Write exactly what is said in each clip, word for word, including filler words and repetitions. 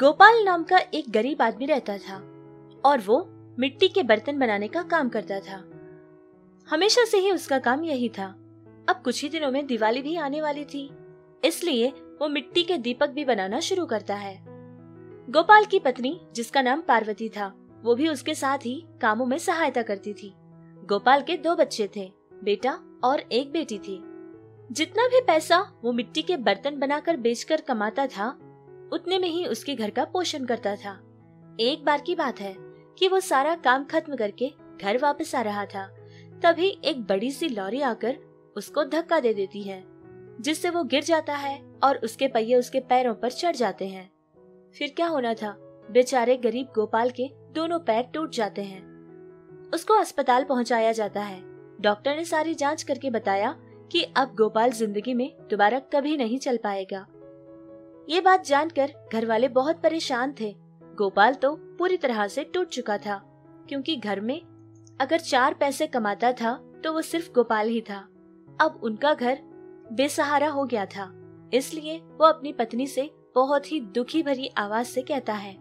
गोपाल नाम का एक गरीब आदमी रहता था और वो मिट्टी के बर्तन बनाने का काम करता था। हमेशा से ही उसका काम यही था। अब कुछ ही दिनों में दिवाली भी आने वाली थी, इसलिए वो मिट्टी के दीपक भी बनाना शुरू करता है। गोपाल की पत्नी, जिसका नाम पार्वती था, वो भी उसके साथ ही कामों में सहायता करती थी। गोपाल के दो बच्चे थे, बेटा और एक बेटी थी। जितना भी पैसा वो मिट्टी के बर्तन बनाकर बेचकर कमाता था, उतने में ही उसके घर का पोषण करता था। एक बार की बात है कि वो सारा काम खत्म करके घर वापस आ रहा था, तभी एक बड़ी सी लॉरी आकर उसको धक्का दे देती है, जिससे वो गिर जाता है और उसके पहिए उसके पैरों पर चढ़ जाते हैं। फिर क्या होना था, बेचारे गरीब गोपाल के दोनों पैर टूट जाते हैं। उसको अस्पताल पहुंचाया जाता है। डॉक्टर ने सारी जांच करके बताया कि अब गोपाल जिंदगी में दोबारा कभी नहीं चल पाएगा। ये बात जानकर घर वाले बहुत परेशान थे। गोपाल तो पूरी तरह से टूट चुका था, क्योंकि घर में अगर चार पैसे कमाता था तो वो सिर्फ गोपाल ही था। अब उनका घर बेसहारा हो गया था, इसलिए वो अपनी पत्नी से बहुत ही दुखी भरी आवाज से कहता है,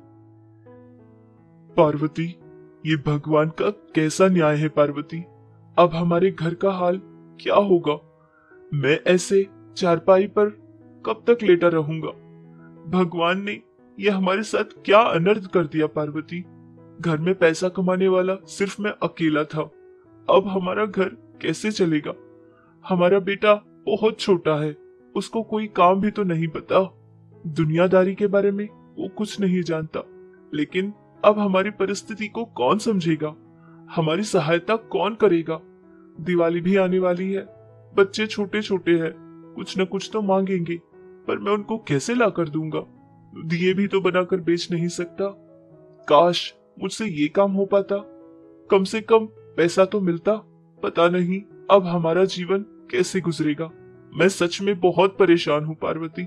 पार्वती, ये भगवान का कैसा न्याय है पार्वती। अब हमारे घर का हाल क्या होगा? मैं ऐसे चारपाई पर कब तक लेटा रहूंगा? भगवान ने ये हमारे साथ क्या अनर्थ कर दिया पार्वती। घर में पैसा कमाने वाला सिर्फ मैं अकेला था। अब हमारा घर कैसे चलेगा? हमारा बेटा बहुत छोटा है, उसको कोई काम भी तो नहीं पता। दुनियादारी के बारे में वो कुछ नहीं जानता। लेकिन अब हमारी परिस्थिति को कौन समझेगा? हमारी सहायता कौन करेगा? दिवाली भी आने वाली है, बच्चे छोटे छोटे हैं, कुछ न कुछ तो मांगेंगे, पर मैं उनको कैसे ला कर दूंगा? दिए भी तो बनाकर बेच नहीं सकता। काश मुझसे ये काम हो पाता, कम से कम पैसा तो मिलता। पता नहीं अब हमारा जीवन कैसे गुजरेगा। मैं सच में बहुत परेशान हूँ पार्वती।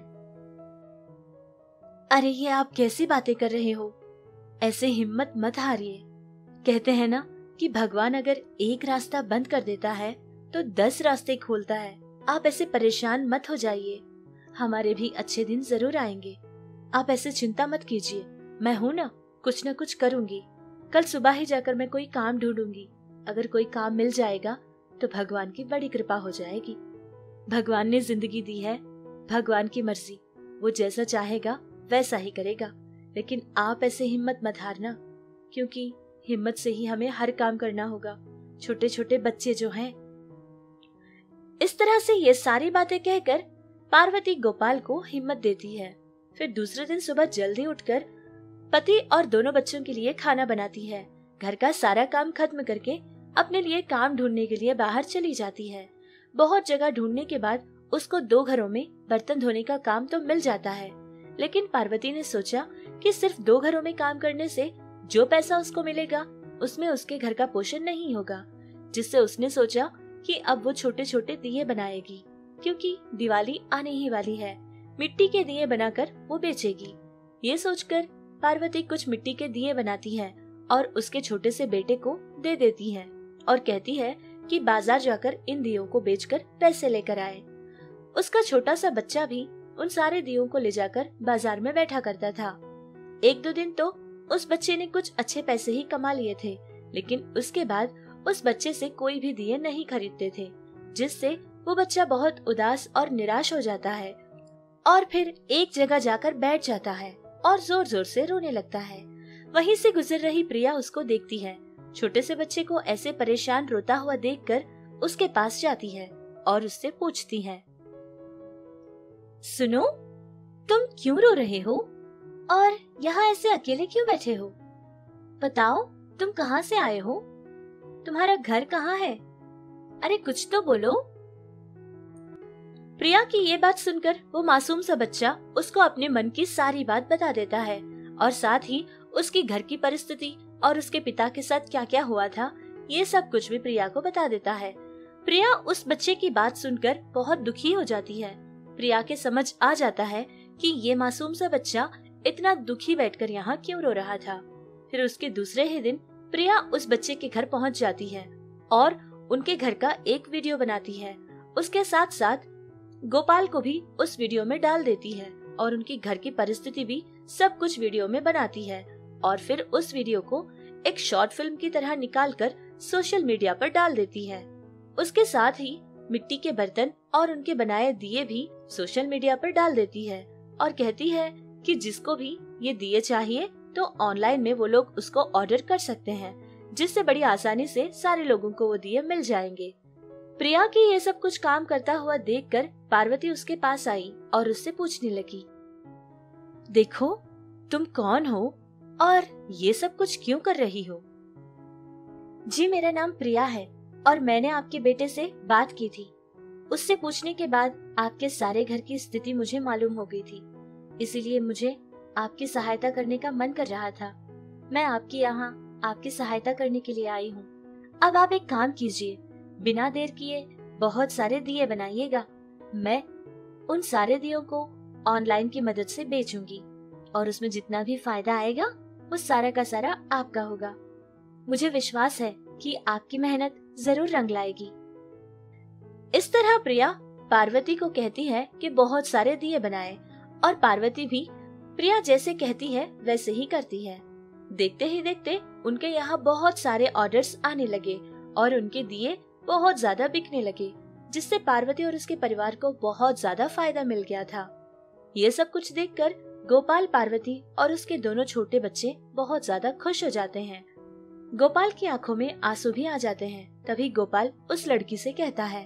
अरे ये आप कैसी बातें कर रहे हो? ऐसे हिम्मत मत हारिए। कहते हैं ना कि भगवान अगर एक रास्ता बंद कर देता है तो दस रास्ते खोलता है। आप ऐसे परेशान मत हो जाइए, हमारे भी अच्छे दिन जरूर आएंगे। आप ऐसे चिंता मत कीजिए, मैं हूं ना, कुछ न कुछ करूंगी। कल सुबह ही जाकर मैं कोई काम ढूंढूंगी। अगर कोई काम मिल जाएगा तो भगवान की बड़ी कृपा हो जाएगी। भगवान ने जिंदगी दी है, भगवान की मर्जी, वो जैसा चाहेगा वैसा ही करेगा। लेकिन आप ऐसे हिम्मत मत हारना, क्योंकि हिम्मत से ही हमें हर काम करना होगा। छोटे छोटे बच्चे जो हैं। इस तरह से ये सारी बातें कहकर पार्वती गोपाल को हिम्मत देती है। फिर दूसरे दिन सुबह जल्दी उठकर पति और दोनों बच्चों के लिए खाना बनाती है। घर का सारा काम खत्म करके अपने लिए काम ढूंढने के लिए बाहर चली जाती है। बहुत जगह ढूंढने के बाद उसको दो घरों में बर्तन धोने का काम तो मिल जाता है, लेकिन पार्वती ने सोचा कि सिर्फ दो घरों में काम करने से जो पैसा उसको मिलेगा उसमें उसके घर का पोषण नहीं होगा। जिससे उसने सोचा कि अब वो छोटे छोटे दिए बनाएगी, क्योंकि दिवाली आने ही वाली है। मिट्टी के दिए बनाकर वो बेचेगी। ये सोचकर पार्वती कुछ मिट्टी के दिए बनाती है और उसके छोटे से बेटे को दे देती है और कहती है कि बाजार जाकर इन दियों को बेचकर पैसे लेकर आए। उसका छोटा सा बच्चा भी उन सारे दियों को ले जाकर बाजार में बैठा करता था। एक दो दिन तो उस बच्चे ने कुछ अच्छे पैसे ही कमा लिए थे, लेकिन उसके बाद उस बच्चे से कोई भी दिए नहीं खरीदते थे, जिससे वो बच्चा बहुत उदास और निराश हो जाता है और फिर एक जगह जाकर बैठ जाता है और जोर जोर से रोने लगता है। वहीं से गुजर रही प्रिया उसको देखती है। छोटे से बच्चे को ऐसे परेशान रोता हुआ देखकर उसके पास जाती है और उससे पूछती है, सुनो, तुम क्यों रो रहे हो और यहाँ ऐसे अकेले क्यों बैठे हो? बताओ, तुम कहाँ से आए हो? तुम्हारा घर कहाँ है? अरे कुछ तो बोलो। प्रिया की ये बात सुनकर वो मासूम सा बच्चा उसको अपने मन की सारी बात बता देता है और साथ ही उसकी घर की परिस्थिति और उसके पिता के साथ क्या क्या हुआ था, ये सब कुछ भी प्रिया को बता देता है। प्रिया उस बच्चे की बात सुनकर बहुत दुखी हो जाती है। प्रिया के समझ आ जाता है कि ये मासूम सा बच्चा इतना दुखी बैठकर यहाँ क्यों रो रहा था। फिर उसके दूसरे ही दिन प्रिया उस बच्चे के घर पहुँच जाती है और उनके घर का एक वीडियो बनाती है। उसके साथ साथ गोपाल को भी उस वीडियो में डाल देती है और उनके घर की परिस्थिति भी सब कुछ वीडियो में बनाती है और फिर उस वीडियो को एक शॉर्ट फिल्म की तरह निकालकर सोशल मीडिया पर डाल देती है। उसके साथ ही मिट्टी के बर्तन और उनके बनाए दिए भी सोशल मीडिया पर डाल देती है और कहती है कि जिसको भी ये दिए चाहिए तो ऑनलाइन में वो लोग उसको ऑर्डर कर सकते हैं, जिससे बड़ी आसानी से सारे लोगों को वो दिए मिल जाएंगे। प्रिया की ये सब कुछ काम करता हुआ देखकर पार्वती उसके पास आई और उससे पूछने लगी, देखो तुम कौन हो और ये सब कुछ क्यों कर रही हो? जी मेरा नाम प्रिया है और मैंने आपके बेटे से बात की थी। उससे पूछने के बाद आपके सारे घर की स्थिति मुझे मालूम हो गई थी, इसीलिए मुझे आपकी सहायता करने का मन कर रहा था। मैं आपके यहाँ आपकी सहायता करने के लिए आई हूँ। अब आप एक काम कीजिए, बिना देर किए बहुत सारे दिए बनाइएगा। मैं उन सारे दियों को ऑनलाइन की मदद से बेचूंगी और उसमें जितना भी फायदा आएगा वो सारा का सारा आपका होगा। मुझे विश्वास है कि आपकी मेहनत जरूर रंग लाएगी। इस तरह प्रिया पार्वती को कहती है कि बहुत सारे दिए बनाए और पार्वती भी प्रिया जैसे कहती है वैसे ही करती है। देखते ही देखते उनके यहाँ बहुत सारे ऑर्डर्स आने लगे और उनके दिए बहुत ज्यादा बिकने लगे, जिससे पार्वती और उसके परिवार को बहुत ज्यादा फायदा मिल गया था। ये सब कुछ देखकर गोपाल, पार्वती और उसके दोनों छोटे बच्चे बहुत ज्यादा खुश हो जाते हैं। गोपाल की आंखों में आंसू भी आ जाते हैं। तभी गोपाल उस लड़की से कहता है,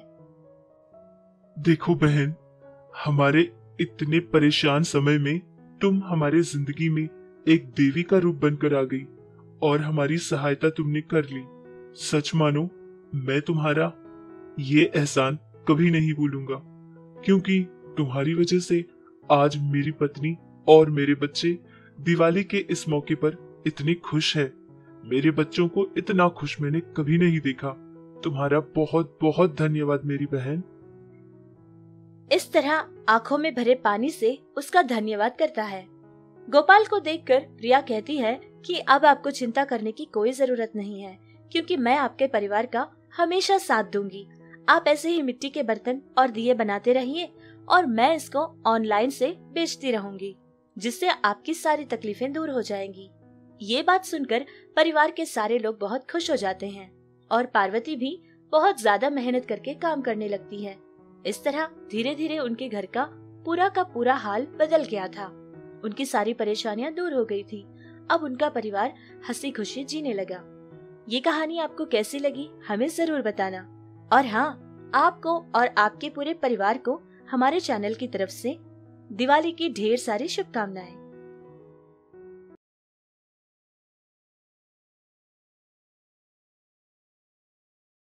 देखो बहन, हमारे इतने परेशान समय में तुम हमारे जिंदगी में एक देवी का रूप बनकर आ गई और हमारी सहायता तुमने कर ली। सच मानो मैं तुम्हारा ये एहसान कभी नहीं भूलूंगा, क्योंकि तुम्हारी वजह से आज मेरी पत्नी और मेरे बच्चे दिवाली के इस मौके पर इतने खुश हैं। मेरे बच्चों को इतना खुश मैंने कभी नहीं देखा। तुम्हारा बहुत बहुत धन्यवाद मेरी बहन। इस तरह आंखों में भरे पानी से उसका धन्यवाद करता है। गोपाल को देखकर प्रिया कहती है कि अब आपको चिंता करने की कोई जरूरत नहीं है, क्योंकि मैं आपके परिवार का हमेशा साथ दूंगी। आप ऐसे ही मिट्टी के बर्तन और दिए बनाते रहिए और मैं इसको ऑनलाइन से बेचती रहूंगी, जिससे आपकी सारी तकलीफें दूर हो जाएंगी। ये बात सुनकर परिवार के सारे लोग बहुत खुश हो जाते हैं और पार्वती भी बहुत ज्यादा मेहनत करके काम करने लगती है। इस तरह धीरे धीरे उनके घर का पूरा का पूरा हाल बदल गया था। उनकी सारी परेशानियां दूर हो गई थी। अब उनका परिवार हंसी खुशी जीने लगा। ये कहानी आपको कैसी लगी हमें जरूर बताना। और हाँ, आपको और आपके पूरे परिवार को हमारे चैनल की तरफ से दिवाली की ढेर सारी शुभकामनाएं।